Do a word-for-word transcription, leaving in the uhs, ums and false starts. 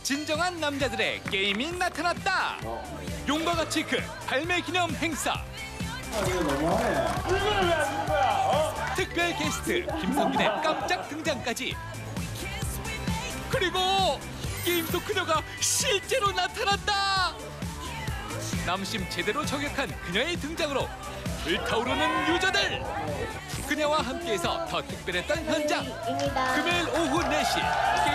진정한 남자들의 게임이 나타났다. 용과 같이 그 발매 기념 행사. 이거 너무하네. 이거는 왜 안 주는 거야? 어? 특별 게스트 김성균의 깜짝 등장까지. 그리고 게임 속 그녀가 실제로 나타났다. 남심 제대로 저격한 그녀의 등장으로 불타오르는 유저들. 그녀와 함께해서 더 특별했던 현장. 금요일 오후 네 시